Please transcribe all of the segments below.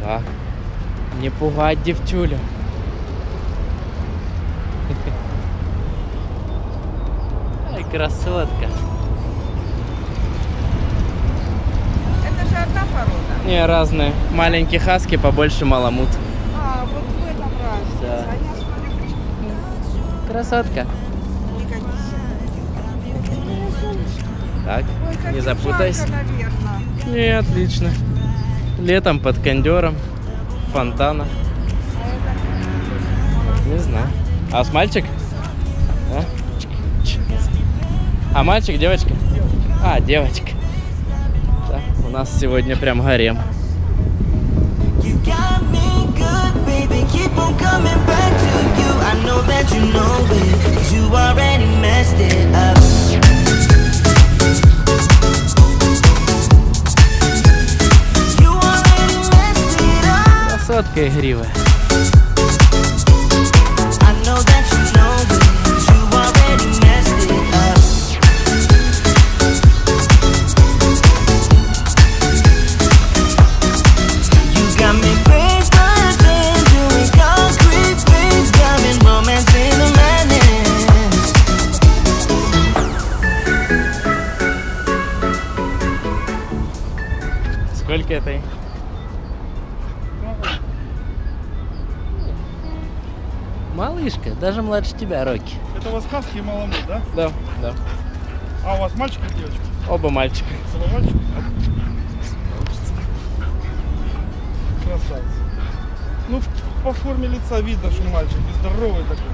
Так. Не пугать девчулю. Ай, красотка. Это же одна порода? Не, разные. Маленький хаски, побольше маламут. А, вот в этом разница. Да. А я смотрю, Красотка. Так, ой, как не запутайся. жарко, наверное. Не, отлично. Летом под кондером, фонтана. Не знаю. А с мальчик? А? А мальчик, девочка? А, девочка. Да, у нас сегодня прям гарем. Красотка игривая. Сколько этой? Малышка, даже младше тебя, Рокки. Это у вас хаски и маламут, да? Да, да. А у вас мальчик и девочка? Оба мальчика. Оба мальчик? Красавец. Ну, по форме лица видно, что мальчик и здоровый такой.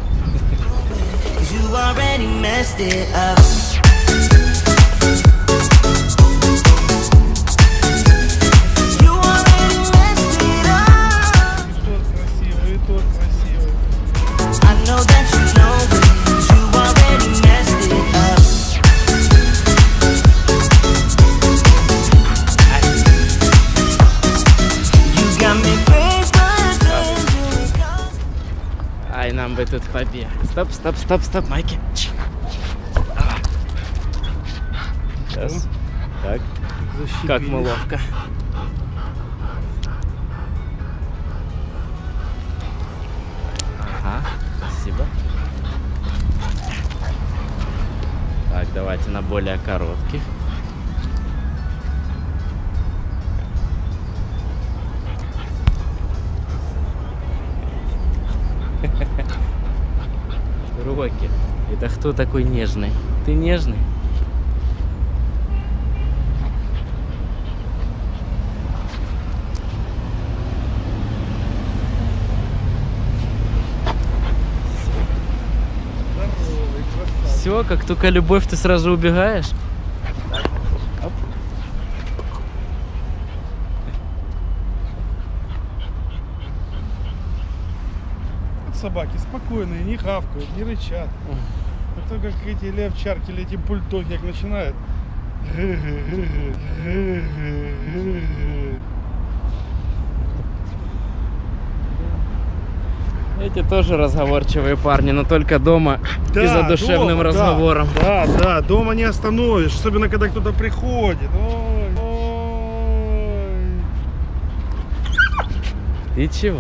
Ай, нам бы тут побег. Стоп, стоп, стоп, стоп, Майки. Сейчас. Так. Как мы ловко. Ага, спасибо. Так, давайте на более коротких. Рокки, это кто такой нежный? Ты нежный? Все, как только любовь, ты сразу убегаешь. Оп. Собаки спокойные, не хавкают, не рычат. А то как эти или овчарки, или эти бульдоги, как начинают. Эти тоже разговорчивые парни, но только дома и за душевным дома, разговором. Да, да, дома не остановишь, особенно когда кто-то приходит. Ой, ой. Ты чего?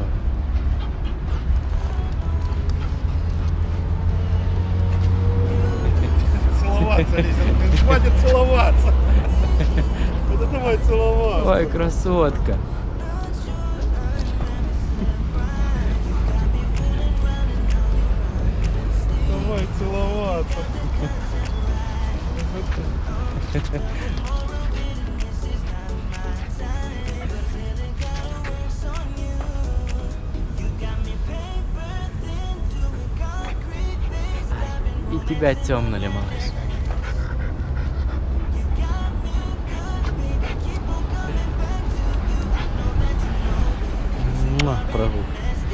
Целоваться, Лиза, хватит целоваться. Вот давай целоваться. Ой, красотка. Давай целоваться. И тебя темнули, малыш. Прогулка.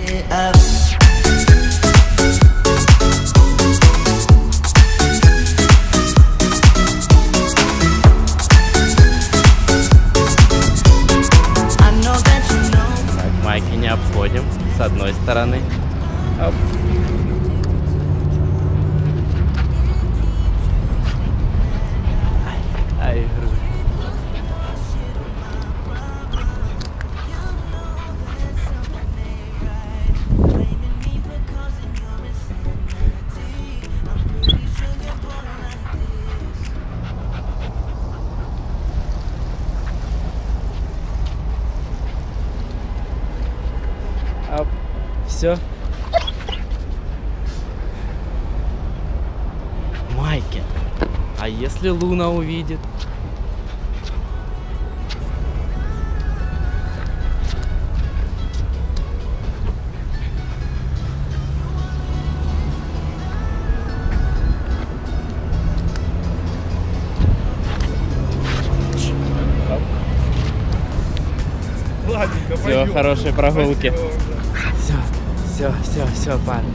Так, майки не обходим с одной стороны. Оп. Ай, грудь. все. Майки. А если Луна увидит? Ладненько, Все, пойдем. хорошей прогулки. Пойдем, да. Все, парни.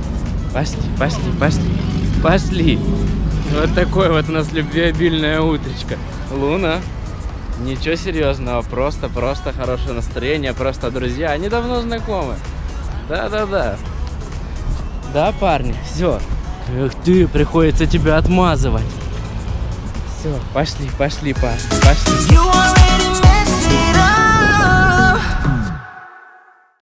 Пошли. Вот такое вот у нас любвеобильное утречко. Луна. Ничего серьезного, просто хорошее настроение, просто друзья. Они давно знакомы. Да. Да, парни, все. Эх ты, приходится тебя отмазывать. Все, пошли, парни, пошли. You already